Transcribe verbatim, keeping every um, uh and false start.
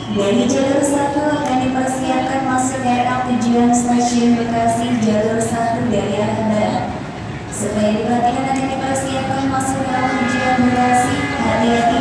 Dari jalur satu akan dipersiapkan masuk ke arah tujuan stasiun Bekasi jalur satu dari arah barat. Supaya diperhatikan akan dipersiapkan masuk ke arah tujuan Bekasi, hati-hati